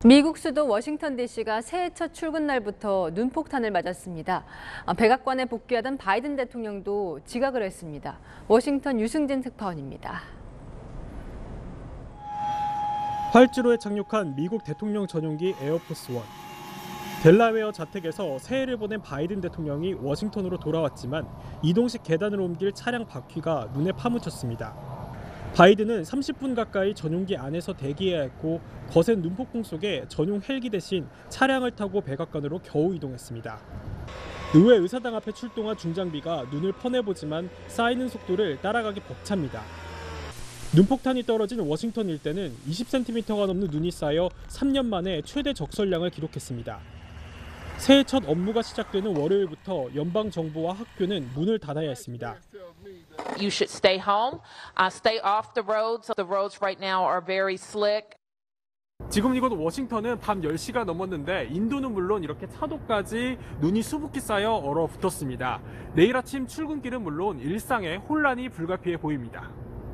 미국 수도 워싱턴 DC가 새해 첫 출근 날부터 눈폭탄을 맞았습니다. 백악관에 복귀하던 바이든 대통령도 지각을 했습니다. 워싱턴 유승진 특파원입니다. 활주로에 착륙한 미국 대통령 전용기 에어포스 원. 델라웨어 자택에서 새해를 보낸 바이든 대통령이 워싱턴으로 돌아왔지만 이동식 계단을 옮길 차량 바퀴가 눈에 파묻혔습니다. 바이든은 30분 가까이 전용기 안에서 대기해야 했고 거센 눈폭풍 속에 전용 헬기 대신 차량을 타고 백악관으로 겨우 이동했습니다. 의회 의사당 앞에 출동한 중장비가 눈을 퍼내보지만 쌓이는 속도를 따라가기 벅찹니다. 눈폭탄이 떨어진 워싱턴 일대는 20cm가 넘는 눈이 쌓여 3년 만에 최대 적설량을 기록했습니다. 새해 첫 업무가 시작되는 월요일부터 연방 정부와 학교는 문을 닫아야 했습니다. You should stay home, stay off the roads. The roads right now are very slick. 지금 이곳 워싱턴은 밤 10시가 넘었는데 인도는 물론 이렇게 차도까지 눈이 수북히 쌓여 얼어붙었습니다. 내일 아침 출근길은 물론 일상에 혼란이 불가피해 보입니다.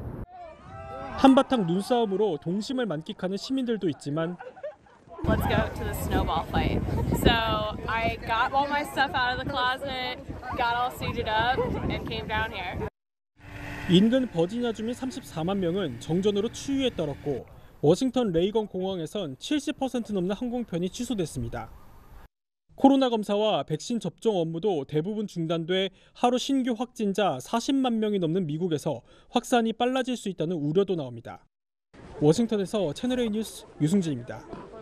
한바탕 눈싸움으로 동심을 만끽하는 시민들도 있지만 Let's go to the snowball fight. So I got all my stuff out of the closet, got all suited up, and came down here. 인근 버지니아 주민 34만 명은 정전으로 추위에 떨었고 워싱턴 레이건 공항에선 70% 넘는 항공편이 취소됐습니다. 코로나 검사와 백신 접종 업무도 대부분 중단돼 하루 신규 확진자 40만 명이 넘는 미국에서 확산이 빨라질 수 있다는 우려도 나옵니다. 워싱턴에서 채널A 뉴스 유승진입니다.